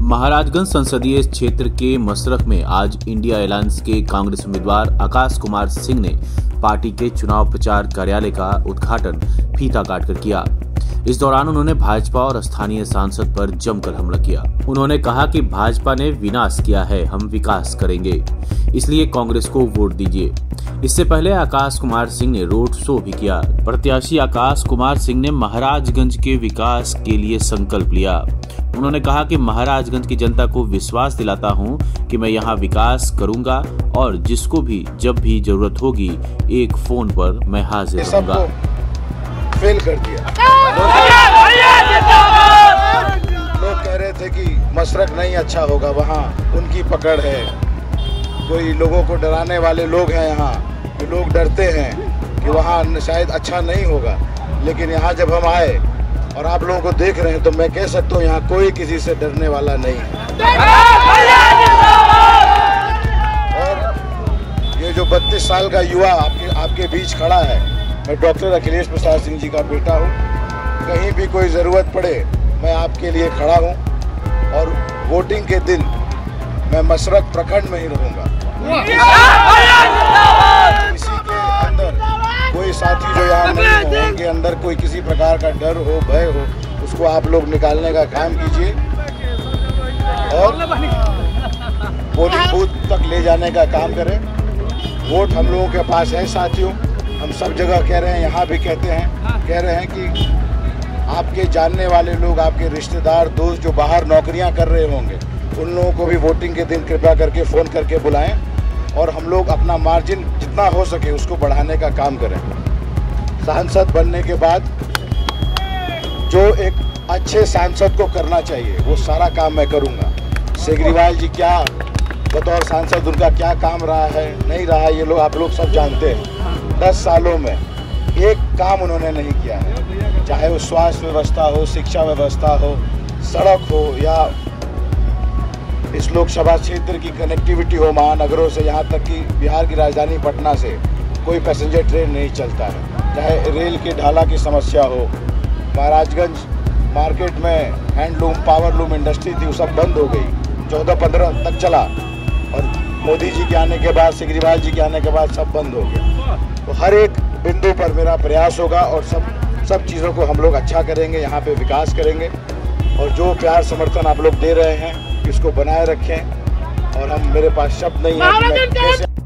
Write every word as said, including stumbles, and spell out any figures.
महाराजगंज संसदीय क्षेत्र के मसरख में आज इंडिया अलायंस के कांग्रेस उम्मीदवार आकाश कुमार सिंह ने पार्टी के चुनाव प्रचार कार्यालय का उद्घाटन फीता काटकर किया। इस दौरान उन्होंने भाजपा और स्थानीय सांसद पर जमकर हमला किया। उन्होंने कहा कि भाजपा ने विनाश किया है, हम विकास करेंगे, इसलिए कांग्रेस को वोट दीजिए। इससे पहले आकाश कुमार सिंह ने रोड शो भी किया। प्रत्याशी आकाश कुमार सिंह ने महाराजगंज के विकास के लिए संकल्प लिया। उन्होंने कहा कि महाराजगंज की जनता को विश्वास दिलाता हूं कि मैं यहां विकास करूंगा और जिसको भी जब भी जरूरत होगी एक फोन पर मैं हाजिर रहूंगा। फेल कर दिया। लोग कह रहे थे कि मसरख नहीं अच्छा होगा, वहाँ उनकी पकड़ है। कोई लोगों को डराने वाले लोग हैं यहाँ, कि लोग डरते हैं कि वहाँ शायद अच्छा नहीं होगा। लेकिन यहाँ जब हम आए और आप लोगों को देख रहे हैं तो मैं कह सकता हूँ यहाँ कोई किसी से डरने वाला नहीं है। और ये जो बत्तीस साल का युवा आपके आपके बीच खड़ा है, मैं डॉक्टर अखिलेश प्रसाद सिंह जी का बेटा हूँ। कहीं भी कोई ज़रूरत पड़े मैं आपके लिए खड़ा हूँ और वोटिंग के दिन मैं मसरख प्रखंड में ही रहूँगा। किसी के अंदर कोई साथी जो यहाँ नहीं है, उनके अंदर कोई किसी प्रकार का डर हो, भय हो, उसको आप लोग निकालने का काम कीजिए और पोलिंग बूथ तक ले जाने का काम करें। वोट हम लोगों के पास है साथियों, हम सब जगह कह रहे हैं, यहाँ भी कहते हैं, कह रहे हैं कि आपके जानने वाले लोग, आपके रिश्तेदार, दोस्त जो बाहर नौकरियां कर रहे होंगे, उन लोगों को भी वोटिंग के दिन कृपया करके फ़ोन करके बुलाएं और हम लोग अपना मार्जिन जितना हो सके उसको बढ़ाने का काम करें। सांसद बनने के बाद जो एक अच्छे सांसद को करना चाहिए वो सारा काम मैं करूँगा। सेगरीवाल जी क्या बतौर सांसद उनका क्या काम रहा है, नहीं रहा, ये लोग आप लोग सब जानते हैं। दस सालों में एक काम उन्होंने नहीं किया है, चाहे वो स्वास्थ्य व्यवस्था हो, शिक्षा व्यवस्था हो, सड़क हो या इस लोकसभा क्षेत्र की कनेक्टिविटी हो महानगरों से, यहाँ तक कि बिहार की राजधानी पटना से कोई पैसेंजर ट्रेन नहीं चलता है। चाहे रेल के ढाला की समस्या हो, महाराजगंज मार्केट में हैंडलूम पावरलूम इंडस्ट्री थी, वो सब बंद हो गई, चौदह पंद्रह तक चला और मोदी जी के आने के बाद, सेगरीवाल जी के आने के बाद सब बंद हो गया। तो हर एक बिंदु पर मेरा प्रयास होगा और सब सब चीज़ों को हम लोग अच्छा करेंगे, यहाँ पे विकास करेंगे और जो प्यार समर्थन आप लोग दे रहे हैं इसको बनाए रखें। और हम मेरे पास शब्द नहीं है कि मैं कैसे